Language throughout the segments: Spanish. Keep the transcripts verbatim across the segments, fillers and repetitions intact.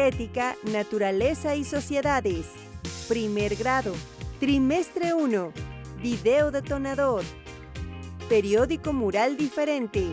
Ética, Naturaleza y Sociedades. Primer grado. Trimestre uno. Video detonador. Periódico mural diferente.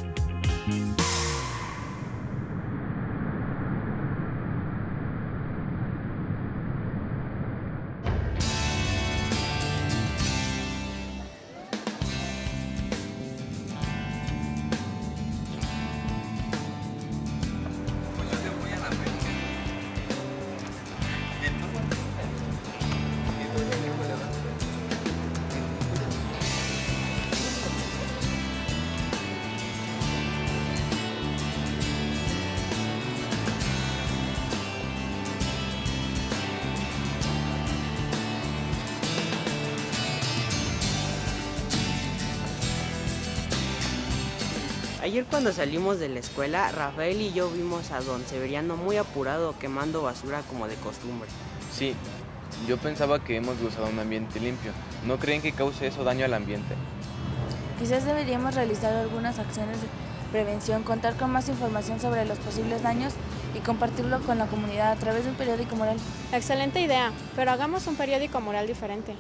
Ayer cuando salimos de la escuela, Rafael y yo vimos a don Severiano muy apurado quemando basura como de costumbre. Sí, yo pensaba que hemos gozado un ambiente limpio. ¿No creen que cause eso daño al ambiente? Quizás deberíamos realizar algunas acciones de prevención, contar con más información sobre los posibles daños y compartirlo con la comunidad a través de un periódico mural. Excelente idea, pero hagamos un periódico mural diferente.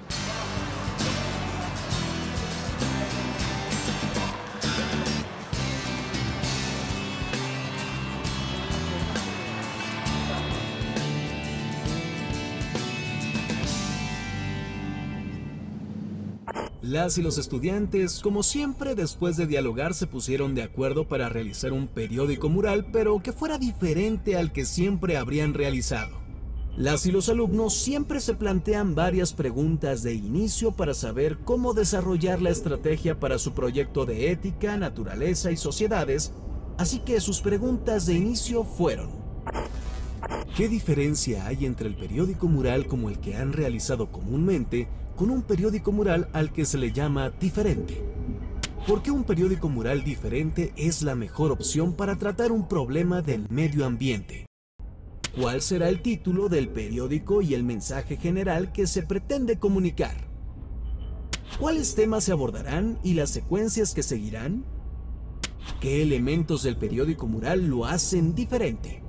Las y los estudiantes, como siempre, después de dialogar se pusieron de acuerdo para realizar un periódico mural, pero que fuera diferente al que siempre habrían realizado. Las y los alumnos siempre se plantean varias preguntas de inicio para saber cómo desarrollar la estrategia para su proyecto de ética, naturaleza y sociedades, así que sus preguntas de inicio fueron: ¿qué diferencia hay entre el periódico mural como el que han realizado comúnmente con un periódico mural al que se le llama diferente? ¿Por qué un periódico mural diferente es la mejor opción para tratar un problema del medio ambiente? ¿Cuál será el título del periódico y el mensaje general que se pretende comunicar? ¿Cuáles temas se abordarán y las secuencias que seguirán? ¿Qué elementos del periódico mural lo hacen diferente?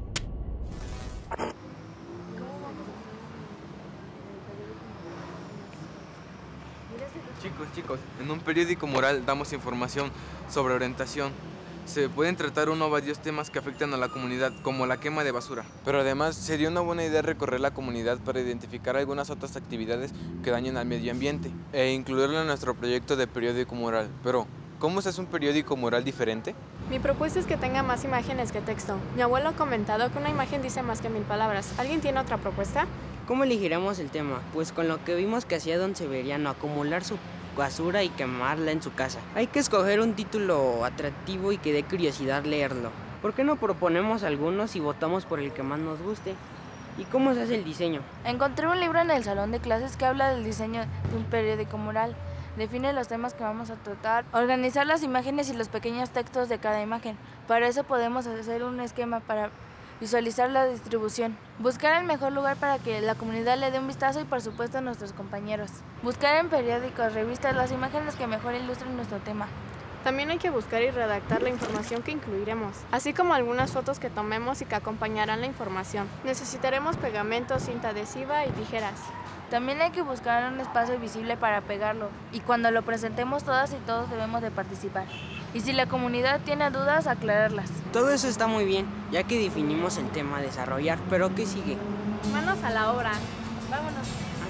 Chicos, chicos, en un periódico mural damos información sobre orientación. Se pueden tratar uno o varios temas que afectan a la comunidad, como la quema de basura. Pero además sería una buena idea recorrer la comunidad para identificar algunas otras actividades que dañen al medio ambiente e incluirlo en nuestro proyecto de periódico mural. Pero, ¿cómo se hace un periódico mural diferente? Mi propuesta es que tenga más imágenes que texto. Mi abuelo ha comentado que una imagen dice más que mil palabras. ¿Alguien tiene otra propuesta? ¿Cómo elegiremos el tema? Pues con lo que vimos que hacía don Severiano, acumular su basura y quemarla en su casa. Hay que escoger un título atractivo y que dé curiosidad leerlo. ¿Por qué no proponemos algunos y votamos por el que más nos guste? ¿Y cómo se hace el diseño? Encontré un libro en el salón de clases que habla del diseño de un periódico mural. Define los temas que vamos a tratar, organizar las imágenes y los pequeños textos de cada imagen. Para eso podemos hacer un esquema para visualizar la distribución. Buscar el mejor lugar para que la comunidad le dé un vistazo y por supuesto a nuestros compañeros. Buscar en periódicos, revistas, las imágenes que mejor ilustren nuestro tema. También hay que buscar y redactar la información que incluiremos, así como algunas fotos que tomemos y que acompañarán la información. Necesitaremos pegamento, cinta adhesiva y tijeras. También hay que buscar un espacio visible para pegarlo y cuando lo presentemos todas y todos debemos de participar. Y si la comunidad tiene dudas, aclararlas. Todo eso está muy bien, ya que definimos el tema a desarrollar, pero ¿qué sigue? Manos a la obra. Vámonos.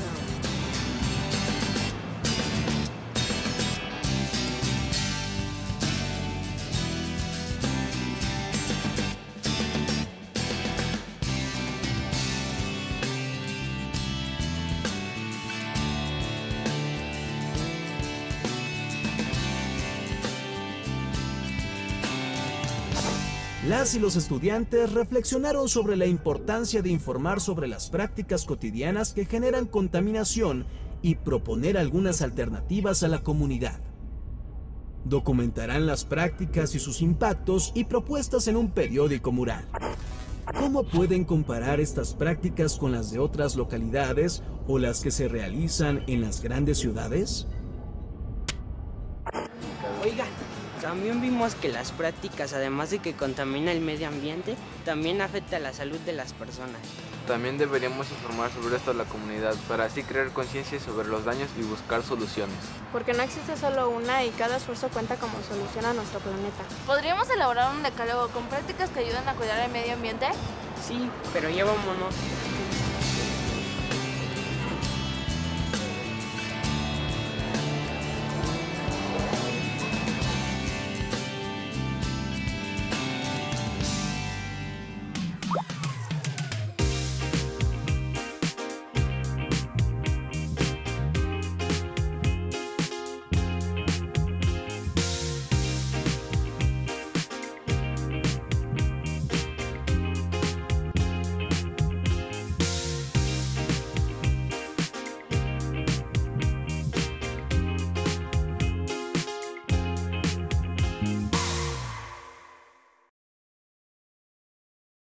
Las y los estudiantes reflexionaron sobre la importancia de informar sobre las prácticas cotidianas que generan contaminación y proponer algunas alternativas a la comunidad. Documentarán las prácticas y sus impactos y propuestas en un periódico mural. ¿Cómo pueden comparar estas prácticas con las de otras localidades o las que se realizan en las grandes ciudades? Oiga, También vimos que las prácticas, además de que contamina el medio ambiente, también afecta a la salud de las personas. También deberíamos informar sobre esto a la comunidad para así crear conciencia sobre los daños y buscar soluciones. Porque no existe solo una y cada esfuerzo cuenta como solución a nuestro planeta. ¿Podríamos elaborar un decálogo con prácticas que ayudan a cuidar el medio ambiente? Sí, pero ya vámonos.